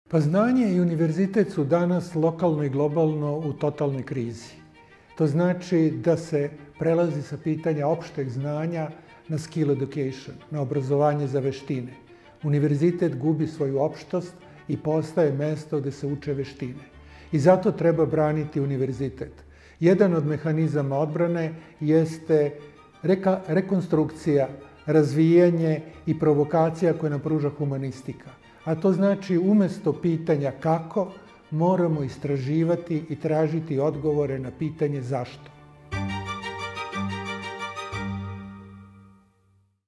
Pa znanje i univerzitet su danas lokalno i globalno u totalnoj krizi. To znači da se prelazi sa pitanja opšteg znanja na skill education, na obrazovanje za veštine. Univerzitet gubi svoju opštost i postaje mesto gde se uče veštine. I zato treba braniti univerzitet. Jedan od mehanizama odbrane jeste rekonstrukcija, razvijanje i provokacija koje nam pruža humanistika. A to znači umesto pitanja kako, moramo istraživati i tražiti odgovore na pitanje zašto.